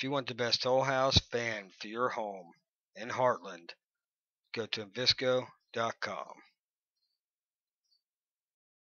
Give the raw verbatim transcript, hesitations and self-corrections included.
If you want the best whole house fan for your home in Hartland, go to Visco dot com.